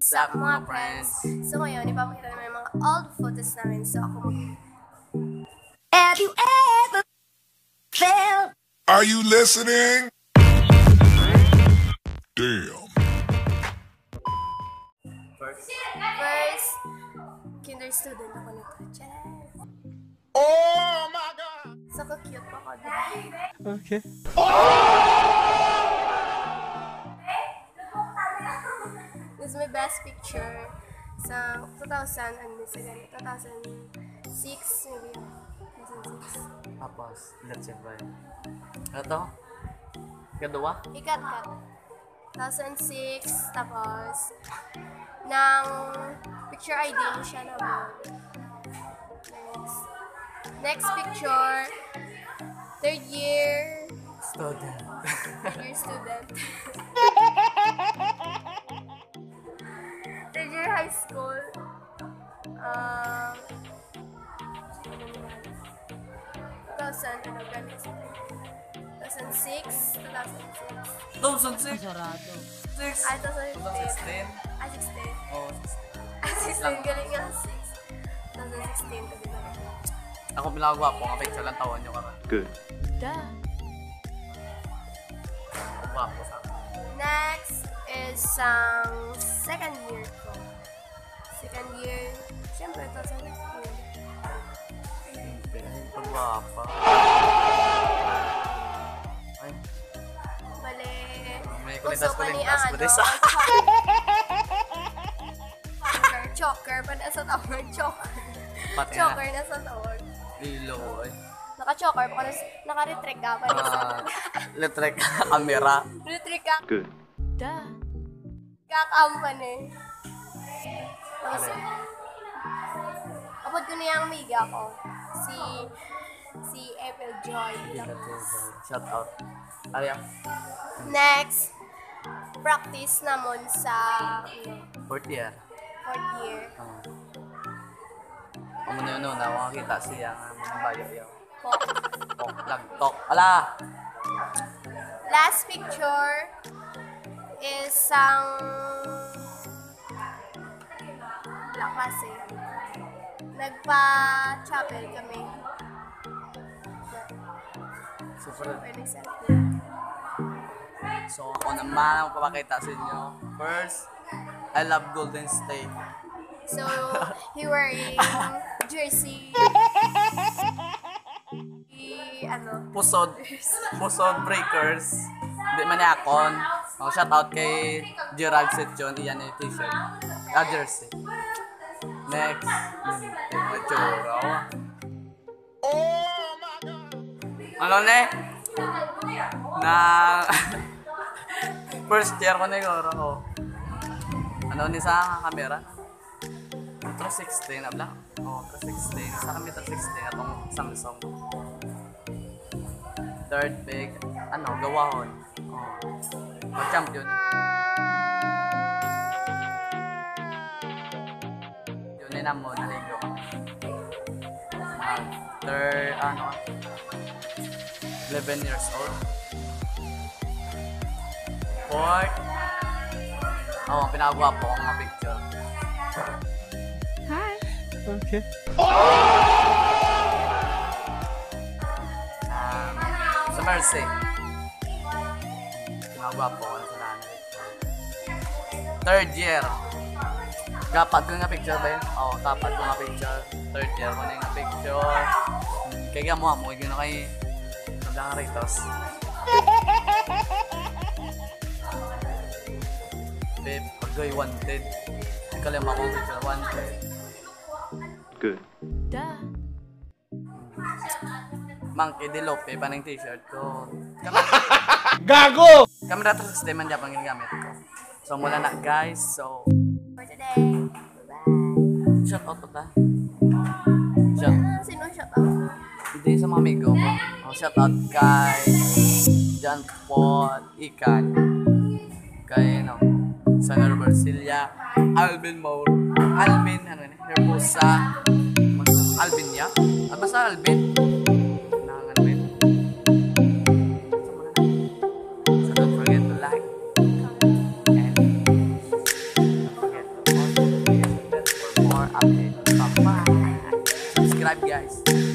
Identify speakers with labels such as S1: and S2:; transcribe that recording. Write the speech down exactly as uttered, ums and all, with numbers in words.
S1: What's up mga friends? So ngayon, ipapakita naman yung mga old photos namin. So ako mag... Have you ever felt...
S2: Are you listening? Damn.
S1: First, first kinder student ako nito. Tcharam!
S2: Oh my God!
S1: So ka-cute pa ako, diba?
S3: Okay.
S1: This is my best picture sa two thousand, ano sa ganito, two thousand six, maybe, two thousand six.
S3: Tapos, let's see ba yun? Ano to? Kadua?
S1: Ikat, kat. two thousand six, tapos, ng picture I D siya na mo. Next. Next picture, third year,
S3: Student.
S1: third year student. Third year high school. Um, two thousand, ano, ganun sa two thousand six, two thousand six.
S3: two thousand six? Sarado. six?
S1: Ay, two thousand
S3: twenty sixteen?
S1: Ah, sixteen.
S3: Oo.
S1: Ah, sixteen, galing nga, six. twenty sixteen, kasi ba?
S3: Ako pinakagwapo, ang picture lang taon nyo karon.
S4: Good.
S1: Duh.
S3: Gwapo sa akin.
S1: Next is ang second year ko. Second year, syempre, two thousand fifteen.
S3: Pagwapa. Ay,
S1: Bale,
S3: may
S1: uso
S3: kulitas
S1: pa ni
S3: kulitas
S1: ang
S3: kulitas.
S1: ano, choker, choker, pa na sa tawag, choker.
S3: Pati na.
S1: Choker na sa tawag.
S3: Ilo. Ay.
S1: Naka-choker, baka naka-retrick ka pa rin sa
S3: Ah, Letrek camera.
S1: retrick ka.
S4: Good.
S1: Duh. Kakampan eh. Tapos, kapag ko niya ang miga ko, si, si April Joy.
S3: Shout out. Ariya.
S1: Next, practice namon sa ano,
S3: Fourth year.
S1: fourth year.
S3: Oh. Amo na yun, na makakita siya ang mga bayo yaw.
S1: Po.
S3: Tok, lagtok. Ala!
S1: Last picture is ang wala kasi. Nagpa-chapel kami.
S3: Super.
S1: Pwede selfie.
S3: So, ako naman ang papakita sa inyo. First, I love Golden State.
S1: So, he wearing jersey. He, ano,
S3: Pusod. Pusod Breakers. Hindi man yakon. Oh, shout out kay Gerald Setjon. Iyan yung t-shirt. Ah, jersey. Next. Yung churaw.
S2: Oh my God!
S3: Ano ne? Na... First year ko na siguro. Oh. Ano ni sa camera? three sixteen, abla? Oo, oh, three sixteen. Sa kami three sixteen, atong Samsung. Third big, ano, gawahon. Oh. Mag-champion. Yun din mo, naligo. Uh, third, ano, eleven years old. Fourth, oh, ang pinakagwapo ko mga picture.
S4: Okay.
S3: Um, sa Mercy. Pinagwapo ko na sa nanay. Third year. Kapag ko nga picture ba yun? Oo, kapag ko nga picture. Third year ko na yung picture. Kaya mo mo, yun na kay Nablang Ritos. Babe, pag-goy wanted. Kalima ko picture wanted.
S4: Good.
S1: duh.
S3: Monkey de Lope pa ng t-shirt ko.
S4: Gago!
S3: Camera three sixty man dyan pang ginagamit ko. So mula na guys, so...
S1: For today, bye-bye.
S3: Shout out to ta. Shout
S1: Ah, sino shout out?
S3: Hindi sa mga amigo ko. Oh, shout out kay John Paul Ikan. Kay no, Senator Barcilia, Alvin Moore, Alvin, ano yun, Herbosa, Alvin ya? Ah, basta Alvin. Nangan Alvin. So don't forget to like and don't forget to subscribe guys.